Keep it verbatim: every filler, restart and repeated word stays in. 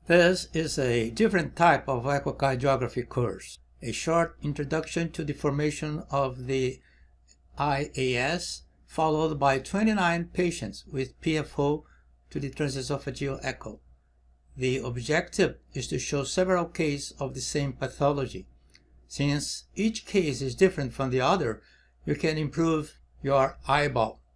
This is a different type of echocardiography course, a short introduction to the formation of the I A S, followed by twenty-nine patients with P F O to the transesophageal echo. The objective is to show several cases of the same pathology. Since each case is different from the other, you can improve your eyeball.